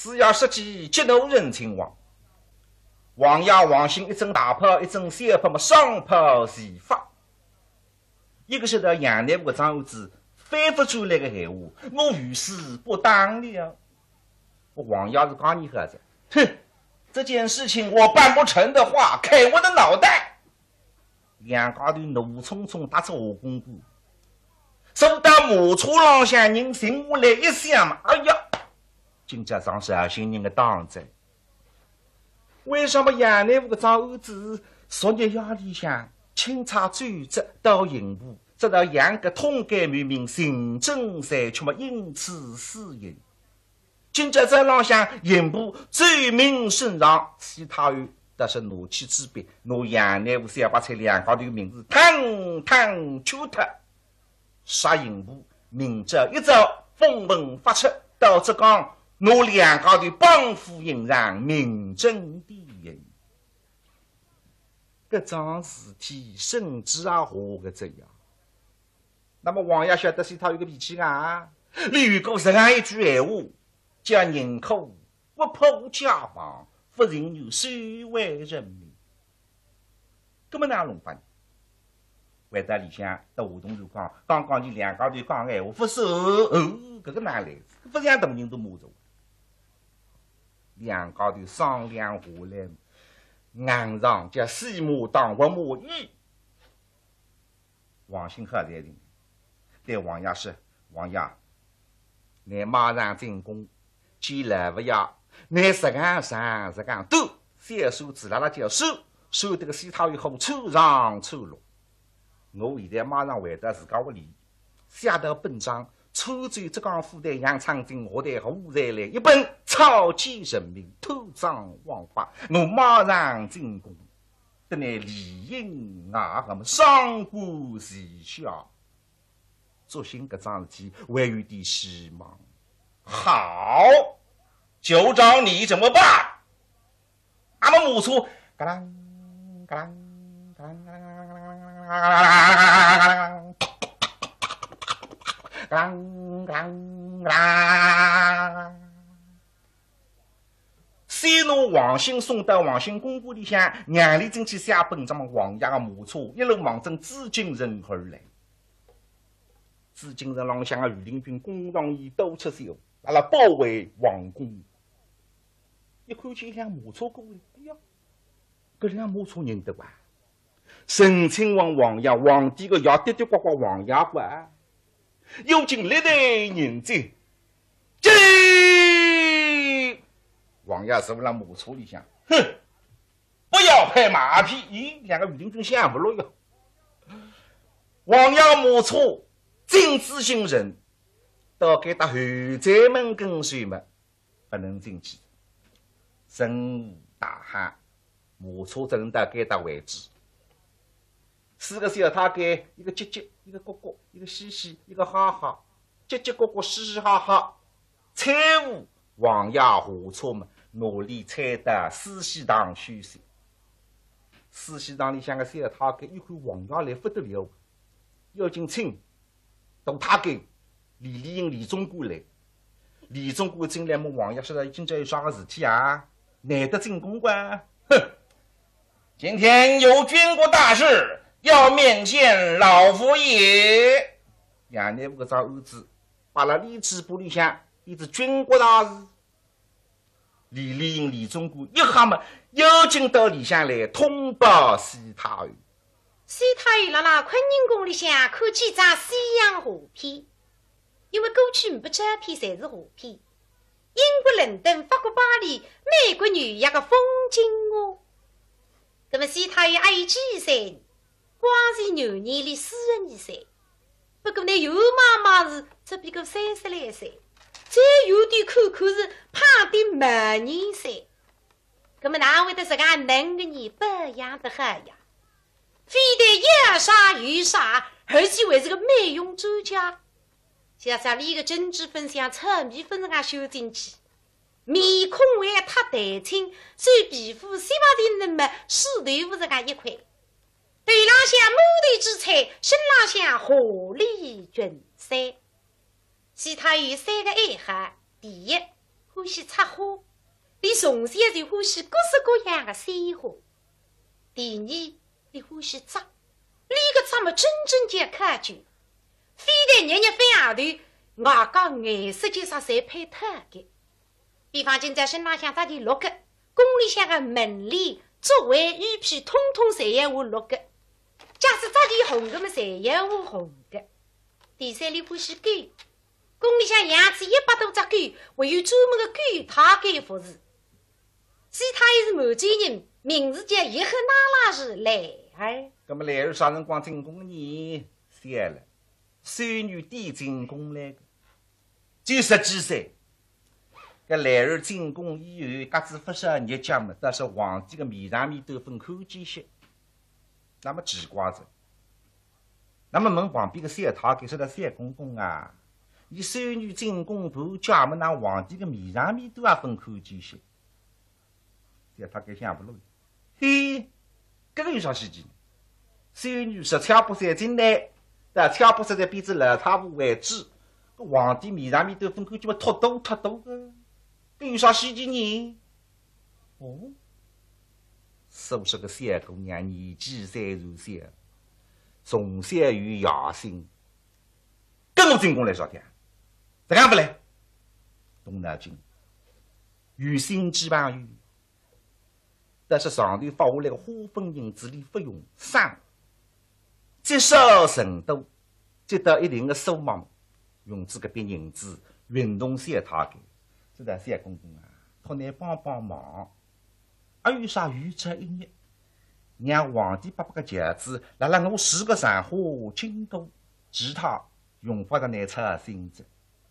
4月10日激怒人亲王。王爷王兴一阵大炮，一阵小炮嘛，双炮齐发。一个晓得杨内部的张儿子反复出来的闲话，我于是不当了。王爷是讲你何子？哼，这件事情我办不成的话，开我的脑袋！两家头怒冲冲打出何公公，收到马车浪向人停下来一想嘛，哎呀，今朝上绍兴人的当真。为什么杨内务的张儿子昨日夜里向钦差转职到营部，直到杨个通改满名，行政裁决嘛，因此死刑。今朝在浪向营部罪名身上，其他人但是怒气之别，拿杨内务小把菜两家头名字汤揪脱，杀营部明朝一早风闻发出，导致讲拿两家头帮扶营上名正地言。搿桩事体甚至也何个这样？那么王爷晓得是他有个脾气啊，吕过这样一句闲话，叫人口不破家防，不人有守卫人民。搿么哪弄法呢？回到里向到活动就讲，刚刚你两家头讲闲话不收，搿个哪来？不像大人都摸着。两家头商量下来，硬上叫西马当活马医。王兴喝在里，对王爷说：“王爷，你马上进宫，见来不要，你实干上实干都小手指拉拉叫手这个西塔以后抽上抽落。我现在马上回到自家屋里，下到本章。”抽走浙江府的杨长进，我的胡再来一本草菅人命，偷赃枉法，我马上进宫，等你理应啊，我们上官齐下，做新搿桩事体还有点希望。好，就找你怎么办？俺们母猪，嘎啷嘎啷嘎啷嘎啷嘎啷嘎啷。先拿王兴送到王兴公馆里向，让里进去下本这么王爷的马车，一路往正紫禁城而来。紫禁城浪向的御林军弓长义都出手，阿拉包围王宫。一看见一辆马车过来，哎呀，搿辆马车认得哇！沈亲王王爷，皇帝个爷，跌跌呱呱王爷官。有请历代人者，这王爷坐在马车里向，哼，不要拍马屁！咦，两个御林军想不落哟。王爷马车禁止行人，到给他后宅门跟随嘛，不能进去。人无大喊，马车只能到给他位置。4个小太监，一个叽叽，一个咕咕，一个嘻嘻，一个哈哈，叽叽咕咕，嘻嘻哈哈。财务王爷下车嘛，努力踩得司西堂休息。司西堂里向个小太监一看王爷来不得了，要进清大太监李立英、李忠国来。李忠国进来么？王爷说的今朝有啥个事体啊？难得进宫官，哼！今天有军国大事。要面见老佛爷，杨内务个张儿子把那李治部里向一只军国大事，李立英、李忠国一下嘛，又进到里向来通报西太尉。 西太尉辣坤宁宫里向看几张西洋画片，因为过去不照片侪是画片。英国伦敦、法国巴黎、美国纽约个风景画。那么西太尉还有几岁？光是牛年里42岁，不过呢，有妈妈是只比个30来岁，再有点看看是胖的满年岁。那么哪会得这个能个人不样的很呀？非得要杀有杀，而且还是个美容专家。像啥里个针织粉像扯米粉啊修进去，面孔还太淡青，手皮肤细巴的那么湿豆腐这个一块。对浪向目的之才，身浪向火力均塞。西太尉3个爱好：第一， 欢喜插花，你从小就欢喜各式各样的鲜花。第二，你欢喜扎，你个扎么真正叫可究，非得日日翻额头，外加颜色就啥侪配特的。比方今朝身浪向扎件绿个，宫里向的门帘、桌位、玉片，统统侪要画绿个。假使扎件红个么，侪要画红个。第三，你欢喜狗，宫里向养出100多只狗，还有专门的狗塔狗服侍。其他也是满洲人，名字叫叶赫那拉氏来儿。 那么来儿啥辰光进宫呢？想了，孙女弟进宫来的，就10几岁。搿来儿进宫以后，各自发射日脚嘛，但是皇帝的面上面都分看见些。那么奇怪着，那么问旁边的三太监说的三公公啊，你孙女进宫盘家么，那皇帝的面上面都也分看见些。三太监想不落，嘿，搿个有啥稀奇呢？孙女拾枪不塞进来，但枪不塞在边子老太婆为止，搿皇帝面上面都分看见么，脱多个，搿有啥稀奇呢？哦。说是个三姑娘年纪30岁，从小有野心，跟我进宫来啥的？怎样不来？动脑筋，有心机旁有，但是上头发下来个花粉银子里不用3，积少成多，积到一定的数目，用这个笔银子运动三太监，这个三公公啊，托你帮忙。还有啥预测一日，让皇帝爸爸个轿子拉我4个上花经过，其他用不着拿出心子。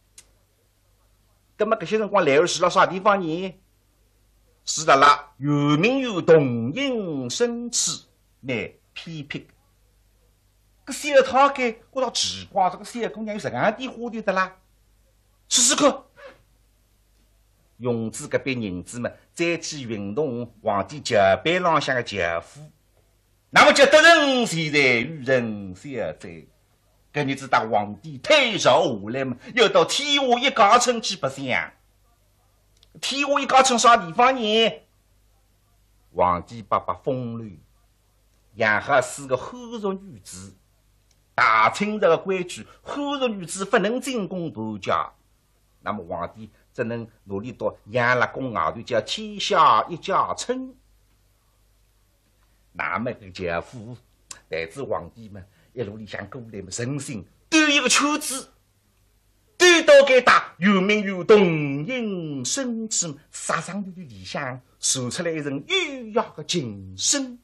那么搿些辰光来儿是辣啥地方呢？是辣辣有名有动因生气来批评。搿三太监觉着奇怪，这个三姑娘有什样的花头的啦？试试看。用子搿笔银子嘛，再去运动皇帝轿板浪向的轿夫，那么就得人现在与人消灾。搿日子当皇帝退朝下来嘛，要到天下一家村去白相。天下一家村啥地方呢？皇帝爸爸封乱，养下4个汉族女子。大清朝的规矩，汉族女子不能进宫伴驾。那么皇帝只能努力到养了宫外头叫天下一家村。那么个轿夫带着皇帝们一路里向过来嘛，人心端一个圈子，端到该打有名有动因生气，杀上头的里向传出来一阵优雅的琴声。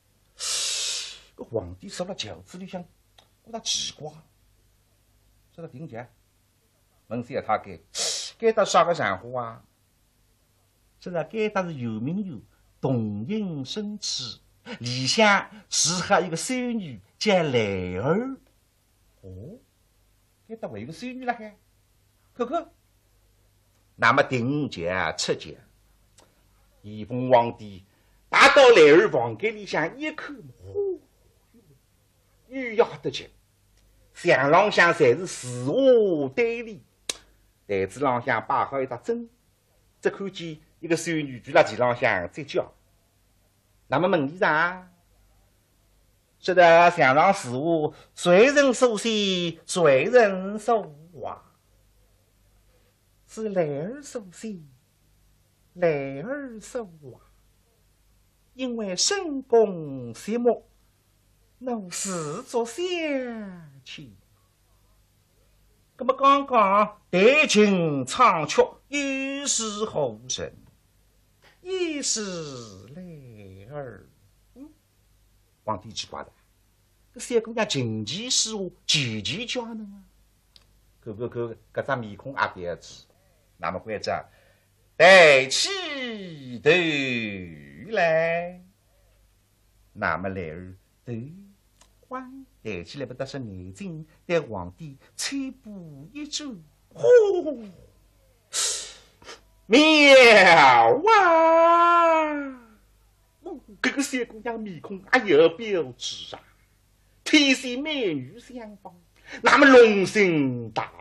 皇帝坐了轿子里向，觉得奇怪，说他停下。问三太监，该搭啥个上花啊？是啊，该搭是有名有动因生气，里向是还有个孙女叫来儿。哦，该搭还有个孙女了还？看看。那么定驾出驾，延凤皇帝打到来儿房间里向一看，呼，优雅得劲，墙浪向侪是字画对联。台子浪向摆好一只针，只看见一个孙女就辣前浪向在叫。那么问题上，说的墙上字画，谁人所写，谁人所画？是来儿所写，来儿所画。因为深宫谢幕，奴视作相亲。那么刚刚弹琴唱曲，又是何人？也是来儿。皇帝奇怪的，这三姑娘琴棋书画，件件佳能啊！看，搿张面孔也别致。那么关着抬起头来，那么来儿头欢。抬起来不得是眼睛，对皇帝吹步一转，呼，妙啊！这个三姑娘面孔也有标致啊，天仙美女相逢，那么龙心大悦，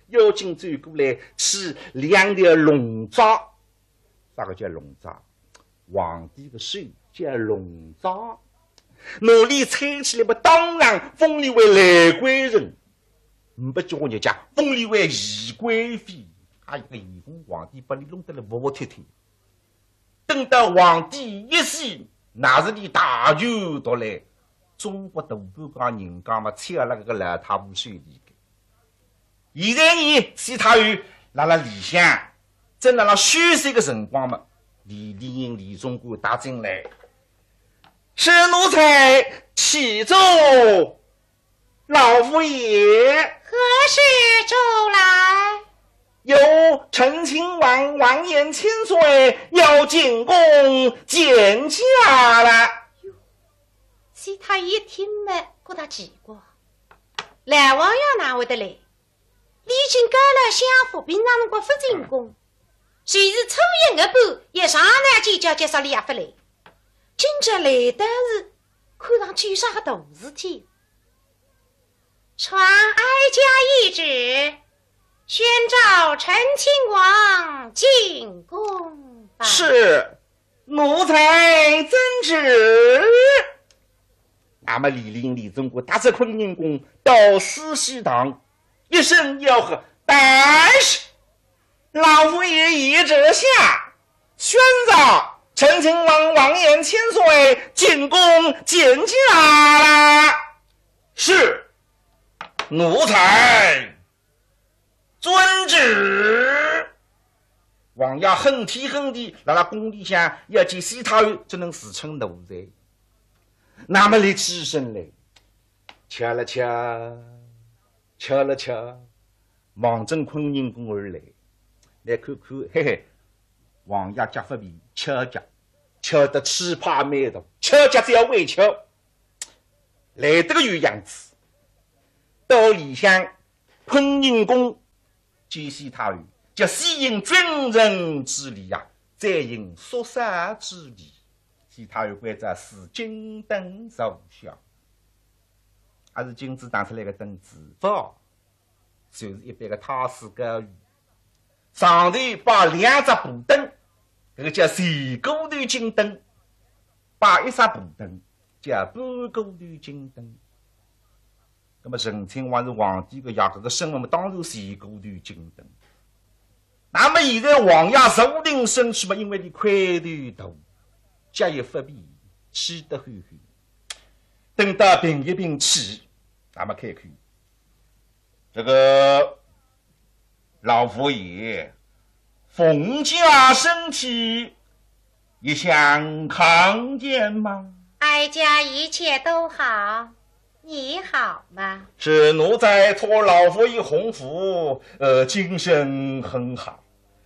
妖精走过来，去两条龙爪。啥个叫龙爪？皇帝的手叫龙爪。努力猜起来不，当然封你为来贵人，不叫人家封你为宜贵妃。他一个宜封皇帝把你弄得了服服帖帖。等到皇帝一死，那是你大权夺来。中国大半讲人讲嘛，切了个老太婆手里个。现在你西太后辣辣里向，正辣辣休息个辰光嘛，李英、李中国打进来，是奴才启奏老夫爷， 何事奏来？ 有陈亲王完颜千岁要进宫见驾了。 西太后一听嘛，觉得奇怪，来王爷哪会得来？李靖改了相府，平常辰光不进宫，谁是抽烟的半，也上南见叫介绍李也不来。今朝来的是看上去有啥个大事体？传哀家懿旨，宣召陈亲王进宫吧。 是，奴才遵旨。那么李陵、李中国打着坤宁宫到思溪堂，一声吆喝：“但是老夫爷懿旨下，宣召陈亲王完颜千岁进宫见驾了。”是，奴才遵旨。王爷很天很地辣辣宫里向要见西太后，只能自称奴才。那么你起身来，瞧了瞧，瞧了瞧，望正坤宁宫而来，来看看，嘿嘿，王爷家不比巧家，巧得气派美大，巧家只要会巧，来得个有样子。到里向坤宁宫见西太后，叫先行军人之礼呀，再行肃杀之礼。西太后关着是金灯手下，还是金子打出来的灯子，不就是一般的太师高御，上头把两只布灯，这个叫前勾头金灯，把一只布灯叫半勾头金灯。那么陈亲王是皇帝的呀，这个身份嘛，当然前勾头金灯。那么现在王爷受令身躯嘛，因为你块头大。家业不必，气得欢欢。等到平一平气，咱们看看这个老佛爷冯家身体一向康健吗？ 哀家一切都好，你好吗？ 是奴才托老佛爷洪福，精神很好。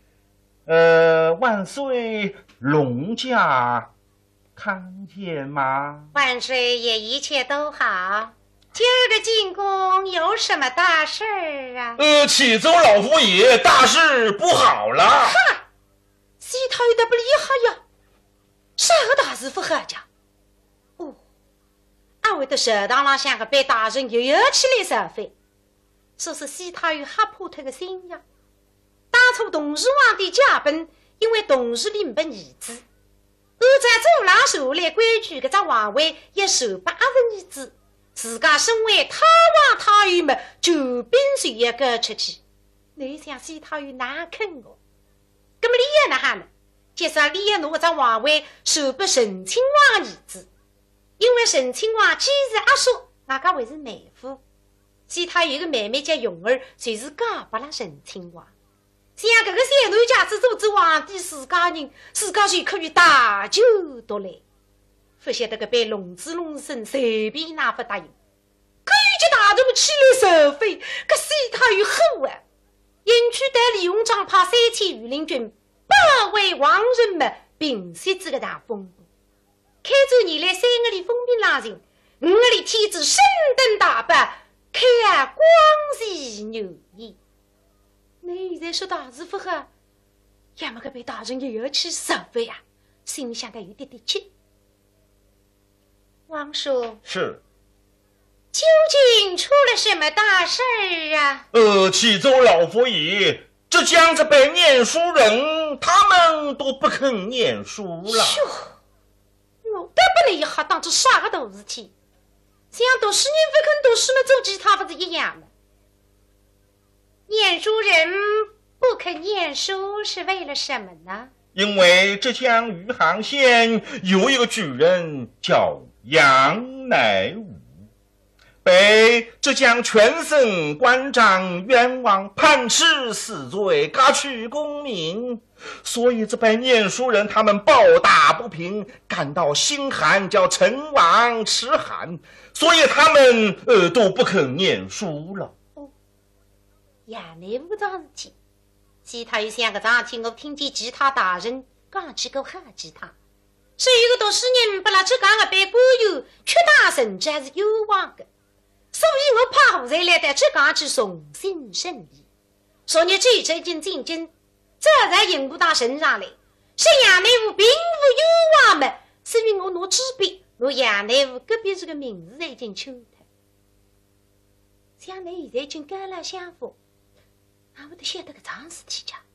万岁龙家康健吗？ 万岁也一切都好。今儿个进宫有什么大事儿啊？ 启奏老佛爷，大事不好了。 哈！西太后的不厉害呀，啥个大事不好讲？哦，俺会的食堂浪向个被大人又要起来烧饭，说是西太后吓破他个心呀。当初同治皇帝驾崩，因为同治领不儿子。按照周郎受来规矩，搿只皇位也受不阿是儿子，自家身为太皇太后嘛，就并随一个出去。你想西太后哪肯哦？搿么李爷哪哈呢？介绍李爷侬搿只皇位受不陈亲王儿子，因为陈亲王既是阿叔，外加还是妹夫。西太后有个妹妹叫蓉儿，就是嫁拨了陈亲王。像搿个三男家子做主皇帝自家人，自家就可以大酒夺来。不晓得搿般龙子龙生随便哪不答应，可以叫大众起来受费，搿西太后好啊！引去带李鸿章派3000御林军保卫王人们平息这个大风波。开州年来3个里风平浪静，5个里天子升登大伯，开啊光喜牛年。你现在说大事不好，要么个被大人又要去受费呀，心里想的有点点气。王叔， 是究竟出了什么大事儿啊？ 启奏老佛爷，这江这辈念书人，他们都不肯念书了。 我得不能一下当做啥个大事体，想读书人不肯读书嘛，做其他不是一样的？念书人不肯念书是为了什么呢？ 因为浙江余杭县有一个举人叫杨乃武，被浙江全省官长冤枉判斥死罪，革去功名，所以这辈念书人他们抱打不平，感到心寒，叫成王齿寒，所以他们都不肯念书了。 杨乃武桩事体，其他有三个早天我听见其他大人讲起过好吉他，是有个读书人把那浙江的被官员屈大成绩还是有望的，所以我怕后来来到浙江去重新审理。昨日记者已经进京，这才引不到身上来，是杨乃武并无有望嘛，是因为我拿纸笔拿杨乃武隔壁这个名字已经抽他。想来现在已经改了想法，我得晓得个桩事体讲。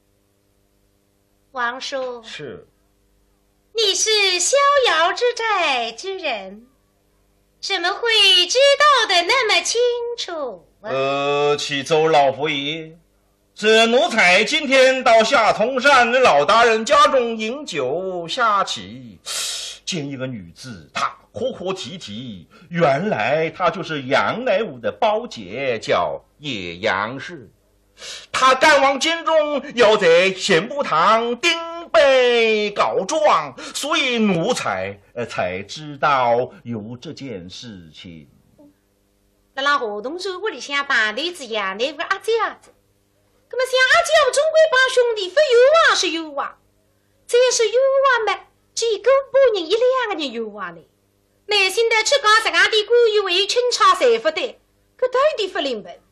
王叔， 是， 你是逍遥之寨之人，怎么会知道的那么清楚啊？ 启奏老佛爷，这奴才今天到下通山老大人家中饮酒下棋，见一个女子，她哭哭啼啼，原来她就是杨乃武的胞姐，叫叶杨氏。他赶往京中，要在刑部堂顶杯告状，所以奴才才知道有这件事情。 那活动时我里想办的是杨乃武阿姐子，那么像阿姐总归帮兄弟非有望是有望，这是有望嘛，几个半人一两个人有望嘞。耐心的去讲这样的官员为清查财富的，可到底不灵本。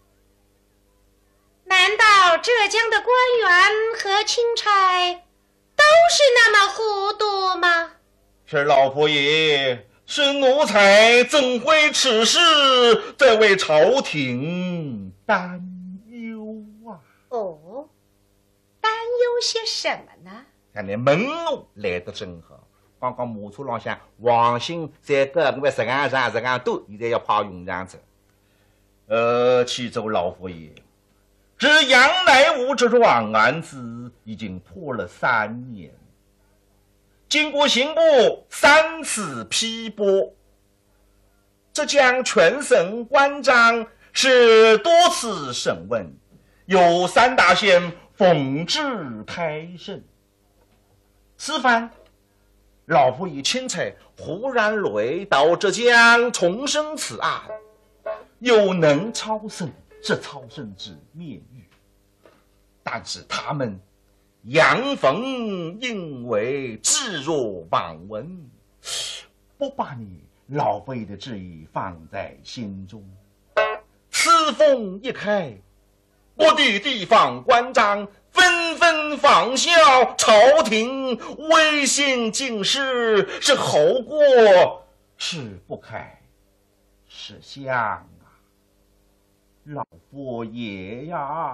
难道浙江的官员和钦差都是那么糊涂吗？ 是老佛爷，是奴才怎会此事在为朝廷担忧啊？ 哦，担忧些什么呢？ 看来门路来得真好。刚刚马车浪向王兴在各个石岸上这样斗，现在要跑用场子。启奏老佛爷，这杨乃武这桩案子已经拖了3年，经过刑部3次批驳，浙江全省官长是多次审问，有3大县奉旨开审。此番老佛爷钦差忽然来到浙江重审此案，又能超生，这超生之面狱，但是他们杨冯因为置若罔闻，不把你老佛爷的旨意放在心中。此风一开，我的地方官长纷纷仿效，朝廷威信尽失，是后果是不开是想啊，老佛爷呀！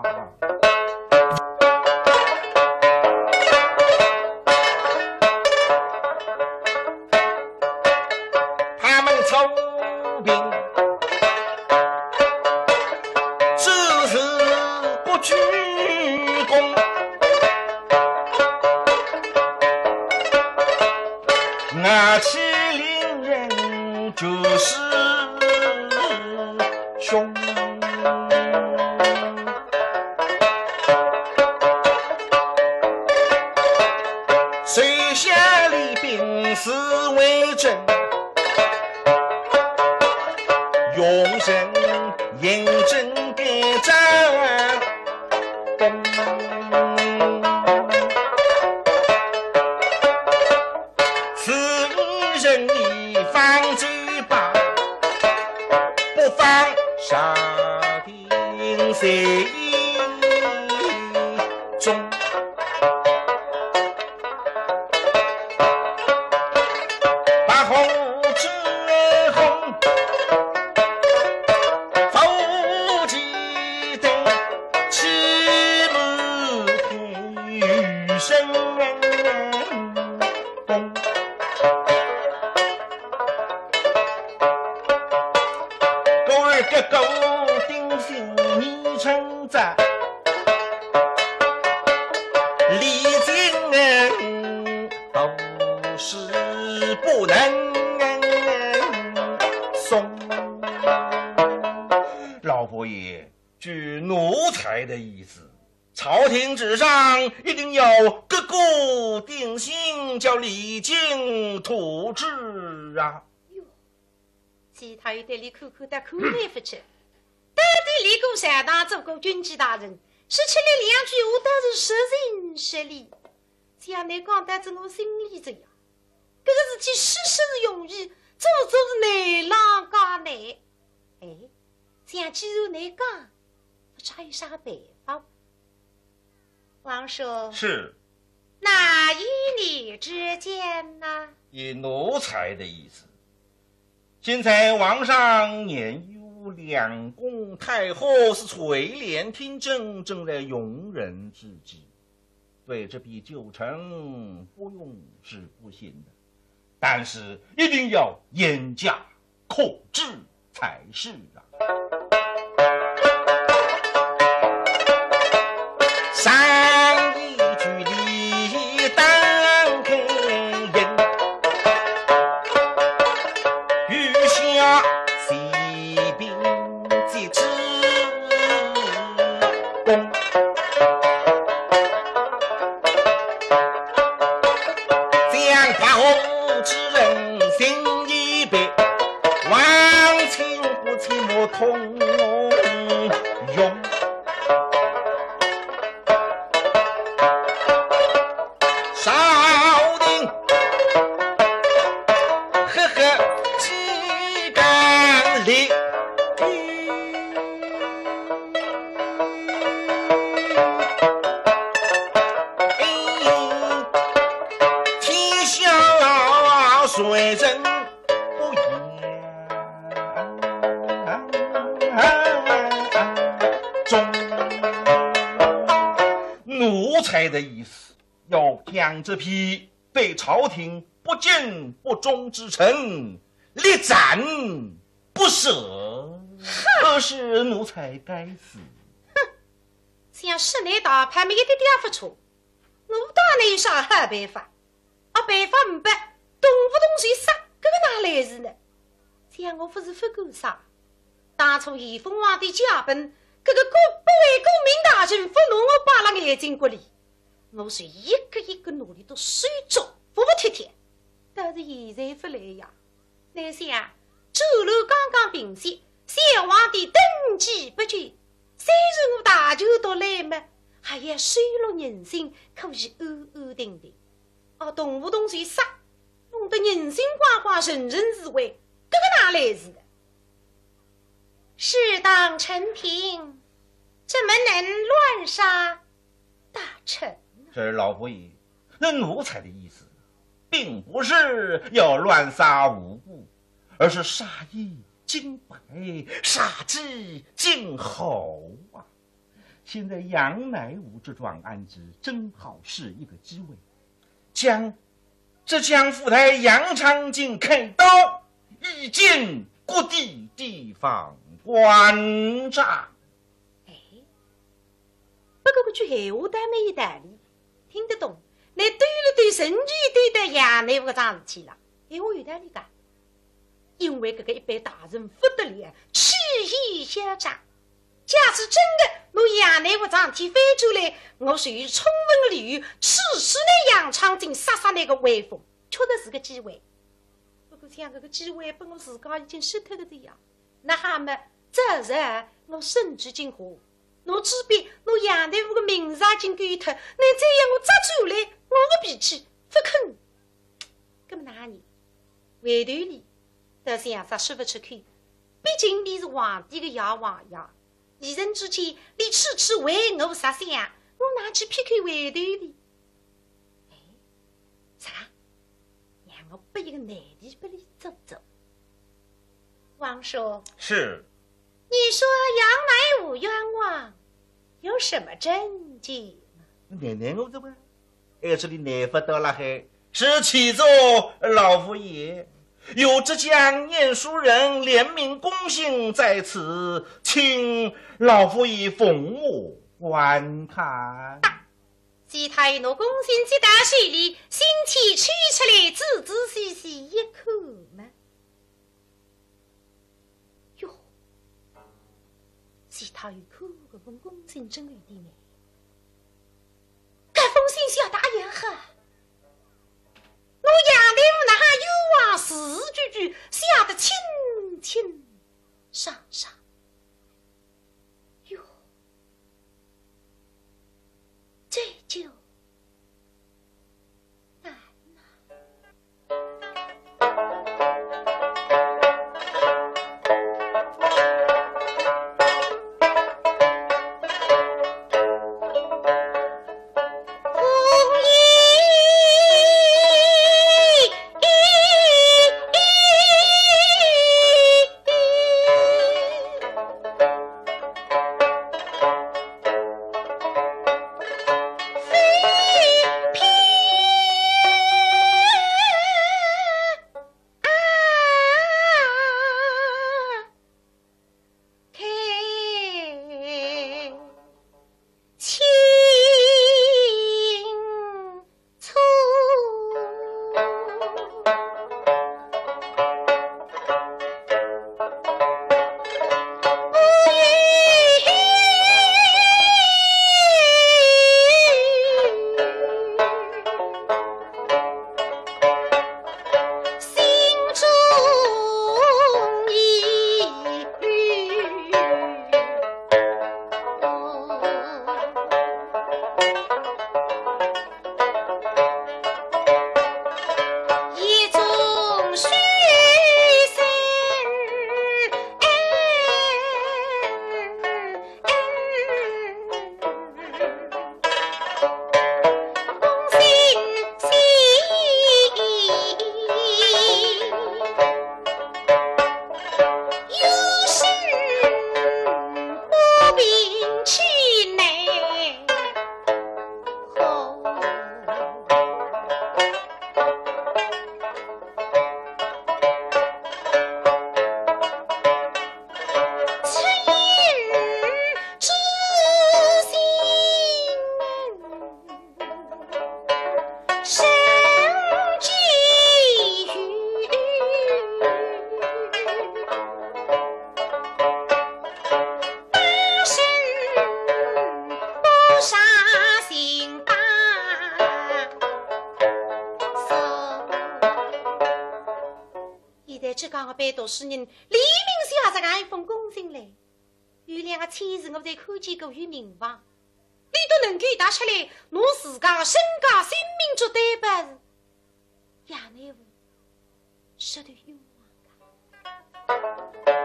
他们操兵只是不鞠躬，那欺凌人就是凶。谁下立兵是为真，用神验证给战功，此一人一方嘴巴，不妨杀定谁中。把红之红狗儿个狗定心你称赞，历经都是不能松。老佛爷，据奴才的意思，朝廷之上一定要各固定性，叫礼敬土制啊。 其他有对你看看的看来不去，到底立过山大，做过军机大人，说出来两句话都是实情实理。像你讲得在我心里这样，这个事体事事容易，做做是难浪加难。哎，像既然你讲，不还有啥办法？王叔是， 那依你之见呢？ 以奴才的意思，现在王上年幼，两宫太后是垂帘听政，正在用人之际，对这批旧臣不用是不行的，但是一定要严加控制才是啊。三一距离当天人，余下骑兵即之功，将发后之人心一别，忘情不情莫通用。少丁呵呵几杆力，天下谁人不言中。奴才的意思，要将这批对朝廷不敬不忠之臣力斩不赦，可是奴才该死。 像室内大牌没一点点不错，我当然有啥好办法？办法不办，动不动就杀，这个哪来事呢？像我不是不够杀，当初严凤凰的家本，这个不为国民大臣不弄我扒了眼睛骨里，我是一个一个努力都水中服服帖帖，但是现在不来呀。那想周楼刚刚平息，先皇的登基不久，虽然我大舅都来嘛，还要水落人心，可以安安定定。动不动就杀，弄得人心惶惶，人人自危，这个哪来事的？适当陈平，怎么能乱杀大臣？ 这老佛爷，那奴才的意思，并不是要乱杀无辜，而是杀义儆百，杀之儆猴啊！现在杨乃武这桩案子正好是一个机会，将浙江府台杨长进开刀，以见各地地方官长。 不过这句闲话倒没有道理，听得懂。你对了对神奇对待杨乃武这桩事体了，我有道理的。因为这个一般大人不得了，气焰嚣张。假使真的我杨乃武这事体翻出来，我是有充分的理由刺死那杨长进，杀那个威风，确实是个机会。不过像这个机会被我自家已经失脱了的呀，那还么这日我甚至进火，我这边我杨乃武的名字已经给脱，那再让我抓出来，我的脾气不肯。那么哪里回头里倒是让啥说不出口，毕竟你是皇帝的牙王呀。二人之间，你痴痴为我啥想？我拿去劈开回头里。啥？让我把一个难题把你走走。王叔， 是。 你说杨乃武冤枉，有什么证据？ 奶奶我这个， 这里难不到了还是启奏老夫爷，有浙江念书人联名公信在此，请老夫爷奉我观看。 其他一诺公信这大水里，身体取出来仔仔细细一看嘛，哟，其他一看这封公信真有点美，这封信小大爷呵。我杨大夫那哈有往事句句写得清清爽爽，哟，这就难只讲个班读书人，黎明写着俺一封公信来，有两个签字，我在看见过于明房，你都能够打出来，拿自家的身家性命做担保是，也难无实头冤枉的。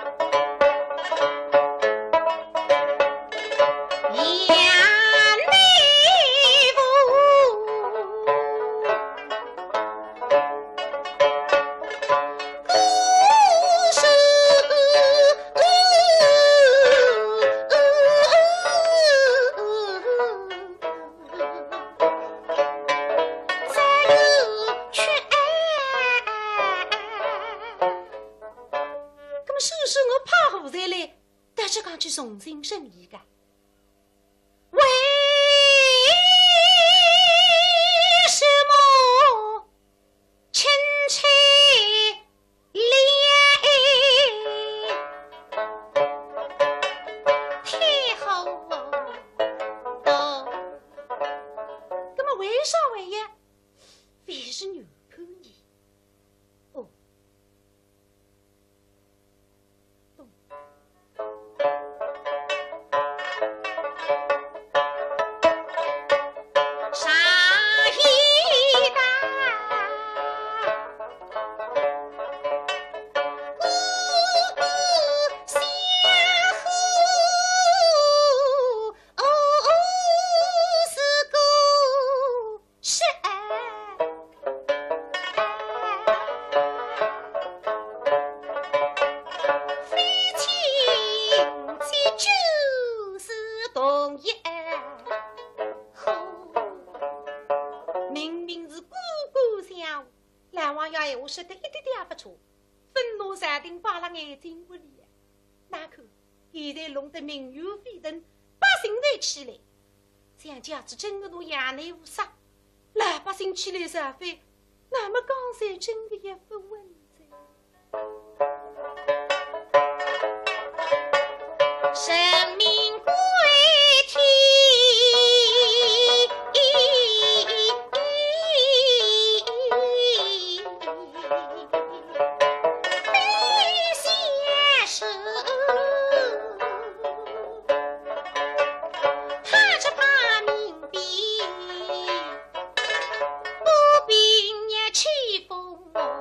重新审议的，为什么钦差连太后都，那么为啥为呀？为是女仆呢？哦。 明明是姑姑相，蓝王爷话说得一点点也不错，愤怒山顶把了眼睛窝里。那可现在弄得民怨沸腾，百姓都起来，想假使真的侬衙内无杀，老百姓起来杀非，那么江山真的也不稳在。生命归天，非现实，怕只怕民变，不病也起风。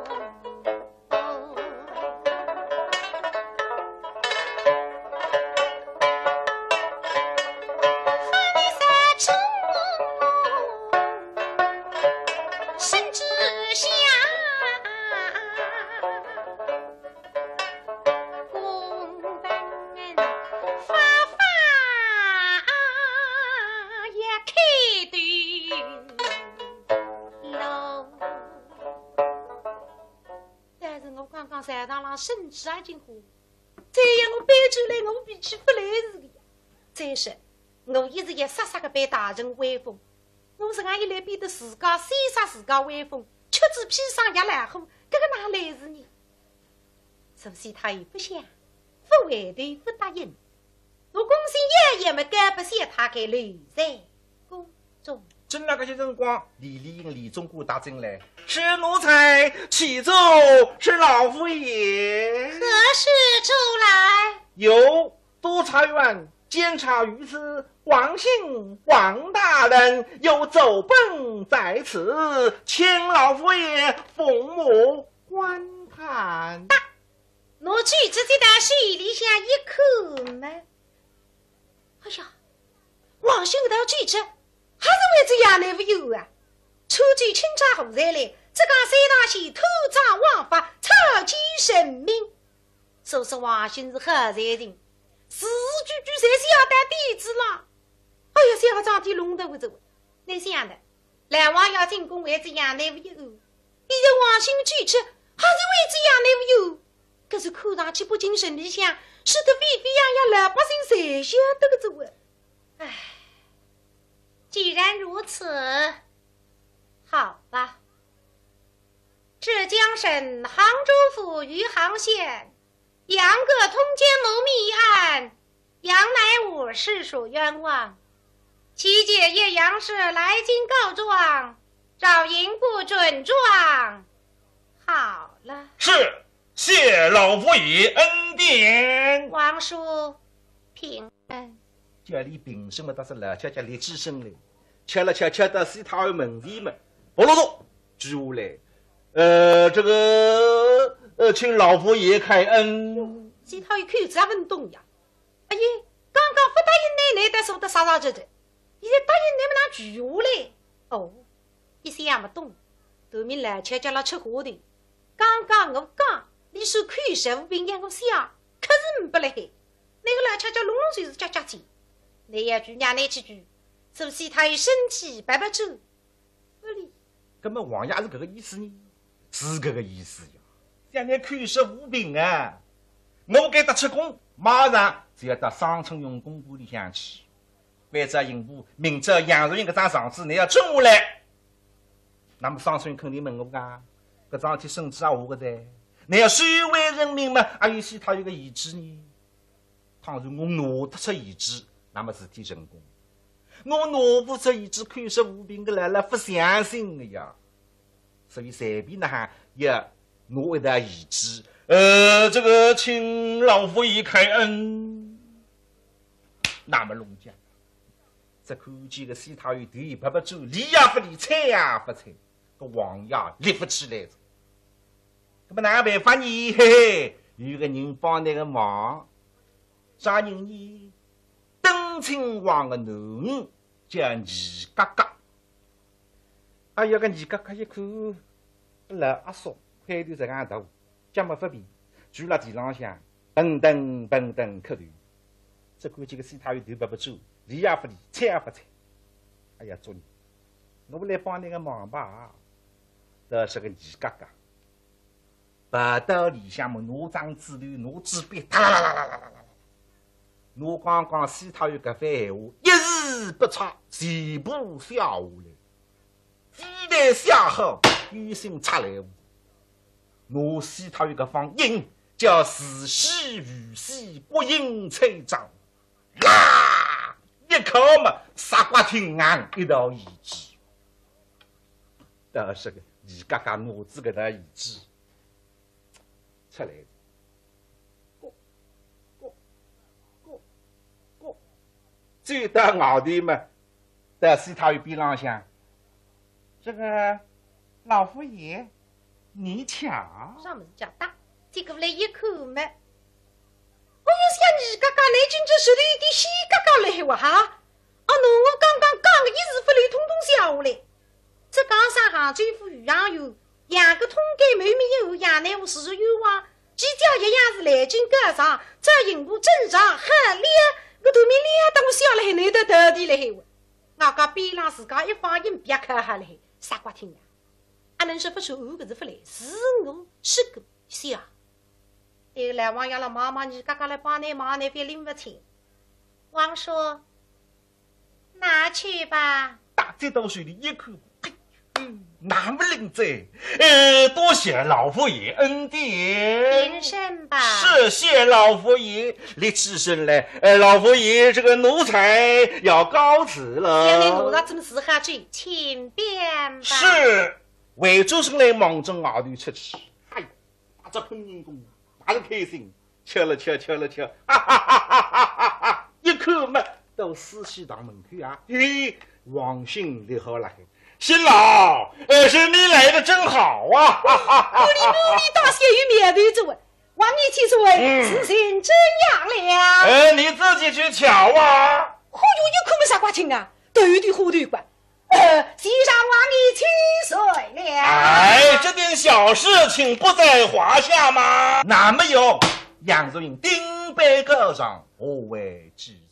山上浪甚至已经火，再让我搬出来，我脾气不来是的。再说，我一直也傻傻的被大人威风，我是俺一来变得自家先杀自家威风，却只披上一烂虎，这个哪来是呢？首先他也不想，不回头不答应，我公心爷爷们敢不写他给留在宫中。 正那个些辰光，李丽英、李忠国打进来，是奴才启奏，是老夫爷。 何事奏来？ 有督察院监察御史王姓王大人有奏本在此，请老夫爷奉目观看。 我举直接到水里下一口呢。哎呀，王兄到举着。还是为这衙内无有啊！出具清查后才来，这个三大县偷赃枉法，草菅人命。说是王兄是何才人，字句句才是要带底子了。哎呀，想长的龙头走，你想的，蓝王要进宫为这衙内无有，现在王兄举出，还是为这衙内无有。可是看上去不精神理想，使得沸沸扬扬老百姓才晓得个走啊！唉。既然如此，好吧。浙江省杭州府余杭县杨个通奸谋密案，杨乃武实属冤枉，其姐叶杨氏来京告状，找营部准状。好了， 是，谢老夫爷恩典。 王叔平安。 家里平时嘛，倒是老家家里几声嘞，吃了吃到西塔有门第嘛，不啰嗦，举下来，这个请老佛爷开恩。 西塔有口子也不懂呀！哎呀，刚刚不答应奶奶的说的啥子的，现在答应你们拿举下来。哦，一些也不懂，后面来吃叫他吃花的。刚刚我讲，你说看15病让我想，可是不来。那个老吃叫龙龙水是家家鸡。你要句娘奶几句，首先他有身体白不走，不理。 根本王爷是这个意思呢，是这个意思呀。现在看15病啊，我给他吃工，马上就要到商村用功部里向去。关着营部，明着杨瑞英这张床子，你要准下来。那么商村肯定问我啊，这桩事体甚至啊我个噻，你要谁为人民嘛？还有些他有个意志呢。倘若我拿得出意志，那么事体成功。我拿不出意志，看15病的来不相信的呀。所以随便呢哈也拿一点意志，这个请老佛爷开恩。那么龙家，这看见个西塔有地不走，理也不理，睬也不睬，个王爷立不起来。那么哪办法呢？嘿嘿，有个人帮那个忙，啥人呢？登亲王的囡叫倪哥哥。哎呀，个倪哥哥一看，老阿叔块头这样大，脚没发皮，住了地浪向，蹦蹬蹦蹬磕头。这看见个西塔有头不走，理也不理，睬也不睬。哎呀，主人， 我来帮你个忙吧。这是个二哥哥，白到里向么，拿张纸头，拿纸笔，哒啦啦啦啦啦啦，拿刚刚西头有搿番闲话，一字不差，全部写下来。鸡蛋写好，语声出来。拿西头有搿方音，叫自西如西，国音吹张，啦，一口嘛，傻瓜听硬一道一支。这是个。二哥哥脑子搿搭意志出来，最到外头嘛，在西塔院边浪向，这个老佛爷，你瞧， 啥么子叫打？这个来一口嘛。我又想二哥哥来进这手里有点西哥哥来哇哈！哦，我刚刚讲的一字不漏，通通写下来。这江山杭州府余杭有两个通改门面以后，杨乃武是有望，几条一样是来进歌上，这银幕正上很烈，我头面两当我笑了还能得头地来海话，我家边浪自家一放音别看下来，傻瓜听呀！俺能说不出我个是不来，是我是个笑。后来王爷了妈妈，你刚刚来帮你忙，那边拎不清。王说：“拿去吧。” 打这道水里一口。那么灵在，多谢老佛爷恩典。 平身吧。 是谢老佛爷，你起身来。老佛爷，这个奴才要告辞了。 现在奴才怎么是喝醉？请便吧。 是，魏主生来忙着外头出去。哎，打着昆人工，打着开心，吃了吃，吃了吃，哈哈哈哈哈哈！一口嘛到四喜堂门口啊，嘿，王姓立好了。新老，是你来的真好啊！ 我的母里大仙与面对着我，王爷请说，此情怎样了？ 你自己去瞧啊！ 嚯哟，一口没啥瓜听啊，头的虎头瓜。席上王爷请水了。 哎，这点小事情不在话下吗？那么有杨素英顶杯歌上，何为之？